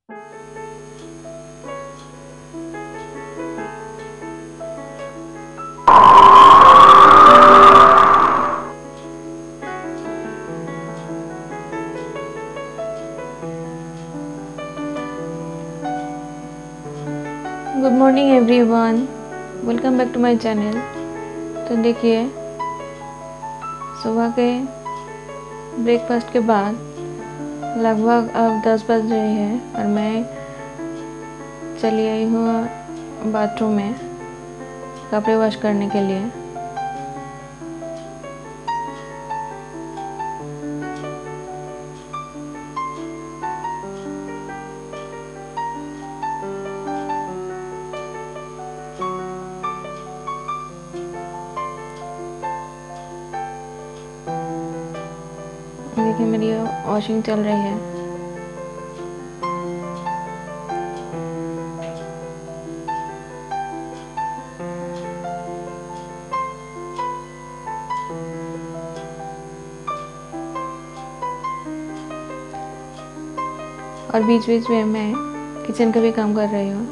Good morning everyone, welcome back to my channel. तो देखिए, सुबह के ब्रेकफास्ट के बाद लगभग अब 10 बज रही है और मैं चली आई हूँ बाथरूम में कपड़े वॉश करने के लिए। देखिए, मेरी वॉशिंग चल रही है। और बीच बीच में मैं किचन का भी काम कर रही हूँ।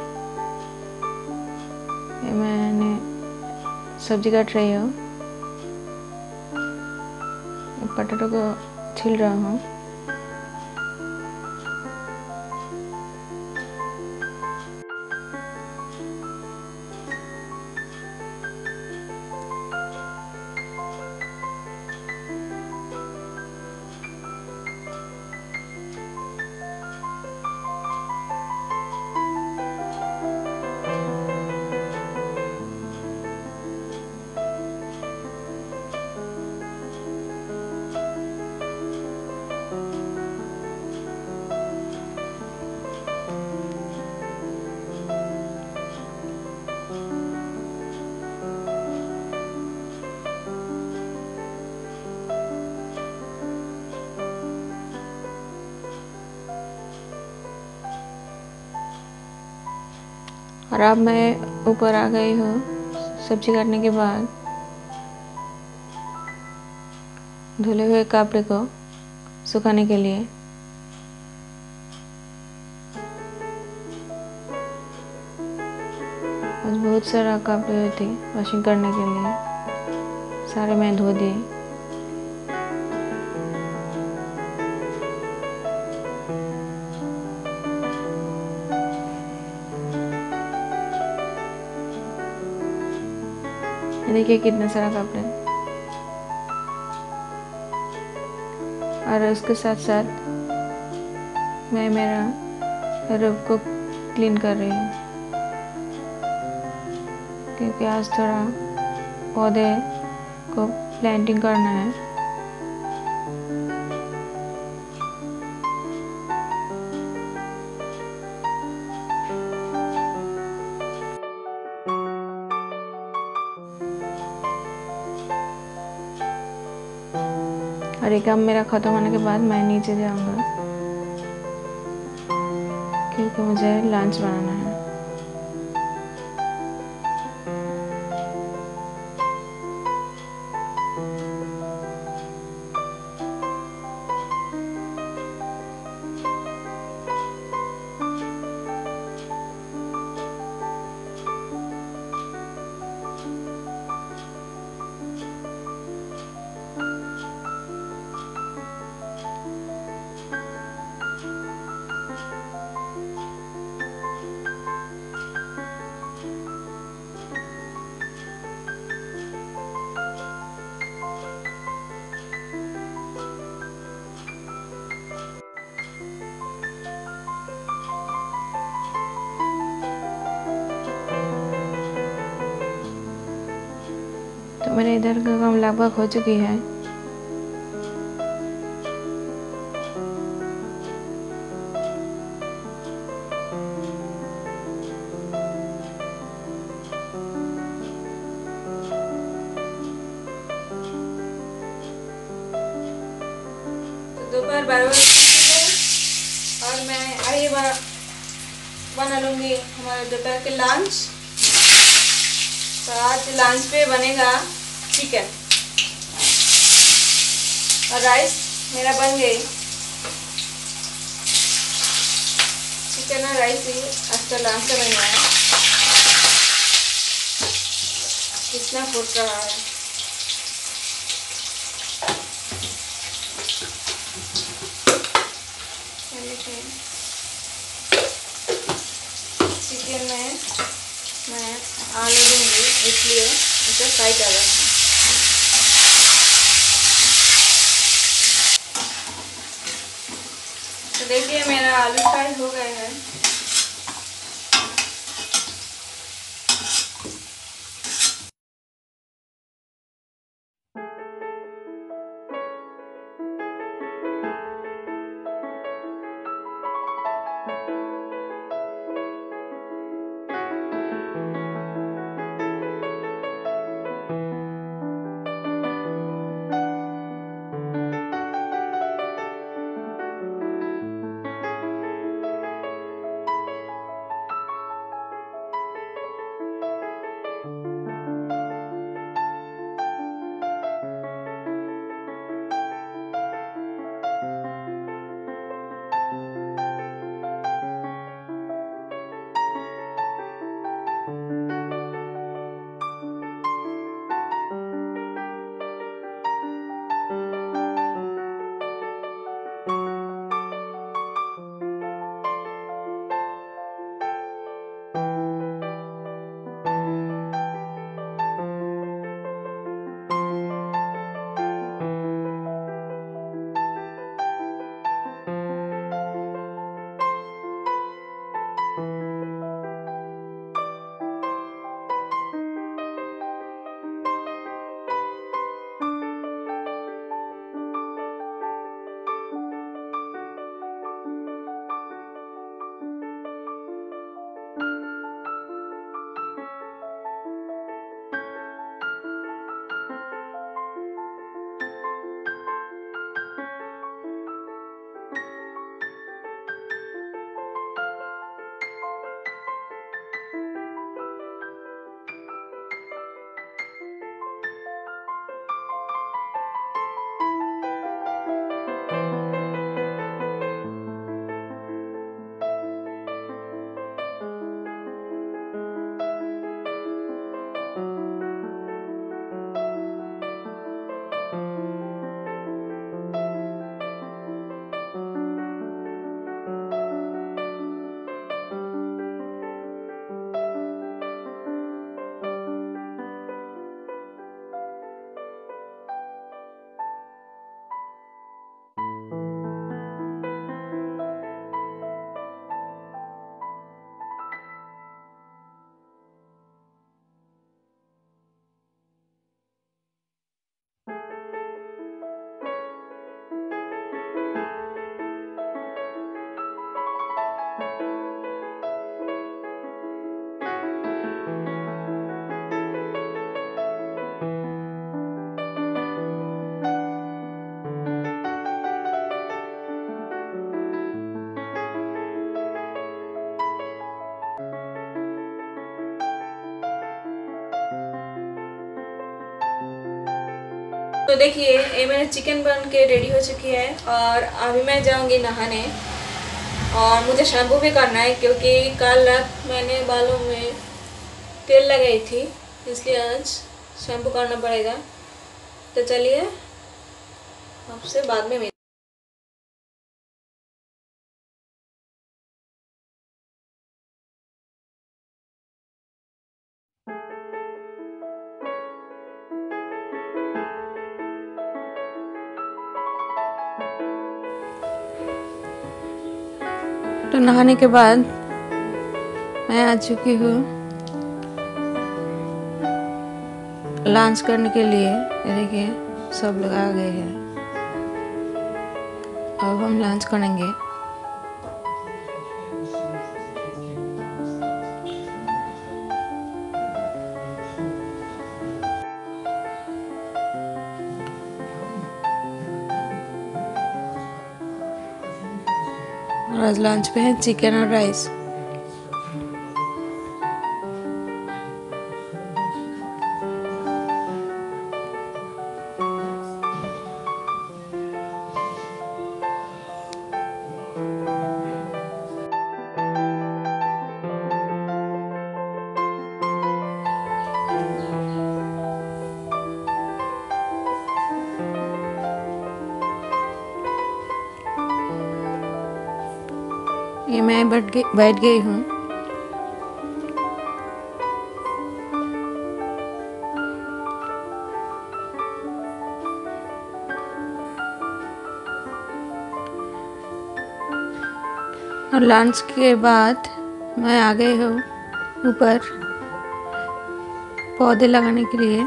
मैंने सब्जी काट रही हूँ, पोटैटो को छील रहा हूँ। और अब मैं ऊपर आ गई हूँ सब्जी काटने के बाद धुले हुए कपड़े को सुखाने के लिए। आज बहुत सारा कपड़े थे वॉशिंग करने के लिए, सारे मैं धो दिए। देखिए कितना सारा कपड़े। और उसके साथ साथ मैं मेरा रूम को क्लीन कर रही हूँ, क्योंकि आज थोड़ा पौधे को प्लांटिंग करना है। और ये काम मेरा ख़त्म होने के बाद मैं नीचे जाऊंगा, क्योंकि मुझे लंच बनाना है। तो मेरे इधर का काम लगभग हो चुकी है। दोपहर 12 बजे और मैं आई बना लूँगी हमारे दोपहर के लंच। तो आज लंच पे बनेगा चिकन और राइस मेरा बन गई। चिकन और राइस ही आज का लंच का मेन्यू है। कितना फूट रहा है। चिकन में मैं आलू दूंगी, इसलिए इसे फ्राई कर रहा हूँ। तो देखिए मेरा आलू फ्राई हो गया है। तो देखिए ये मेरा चिकन बन के रेडी हो चुकी है और अभी मैं जाऊंगी नहाने। और मुझे शैम्पू भी करना है क्योंकि कल रात मैंने बालों में तेल लगाई थी, इसलिए आज शैम्पू करना पड़ेगा। तो चलिए आपसे बाद में मिलते हैं। तो नहाने के बाद मैं आ चुकी हूँ लंच करने के लिए। देखिए सब लोग आ गए हैं, अब हम लंच करेंगे। और आज लंच पे है चिकन और राइस। ये मैं बैठ गई हूँ। और लंच के बाद मैं आ गई हूँ ऊपर पौधे लगाने के लिए।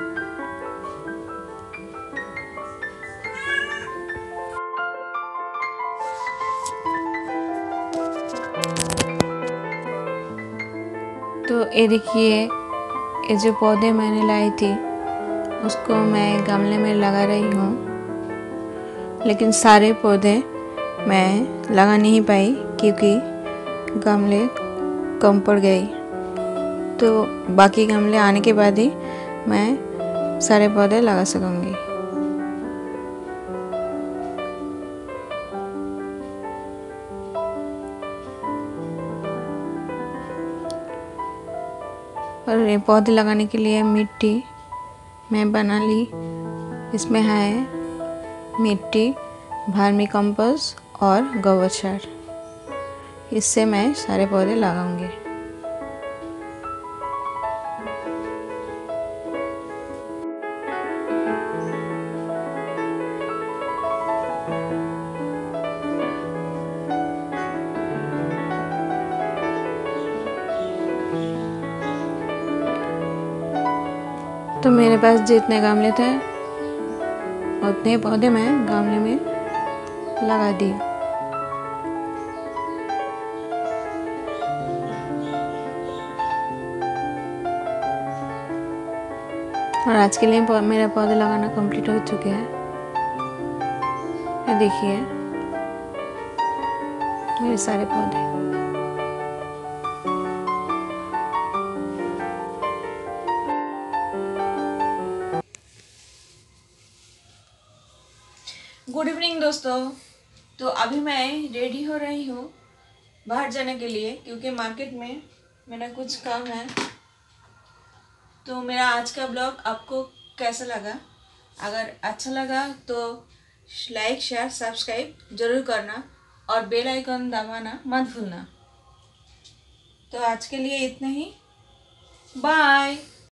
तो ये देखिए, ये जो पौधे मैंने लाई थी उसको मैं गमले में लगा रही हूँ, लेकिन सारे पौधे मैं लगा नहीं पाई क्योंकि गमले कम पड़ गई। तो बाकी गमले आने के बाद ही मैं सारे पौधे लगा सकूँगी। और ये पौधे लगाने के लिए मिट्टी मैं बना ली। इसमें है मिट्टी, वर्मी कंपोस्ट और गोबर खाद। इससे मैं सारे पौधे लगाऊंगी। तो मेरे पास जितने गमले थे उतने पौधे मैं गमले में लगा दिए। और आज के लिए मेरे पौधे लगाना कंप्लीट हो चुके हैं। ये देखिए मेरे सारे पौधे। गुड इवनिंग दोस्तों। तो अभी मैं रेडी हो रही हूँ बाहर जाने के लिए, क्योंकि मार्केट में मेरा कुछ काम है। तो मेरा आज का ब्लॉग आपको कैसा लगा? अगर अच्छा लगा तो लाइक, शेयर, सब्सक्राइब ज़रूर करना और बेल आइकन दबाना मत भूलना। तो आज के लिए इतना ही। बाय।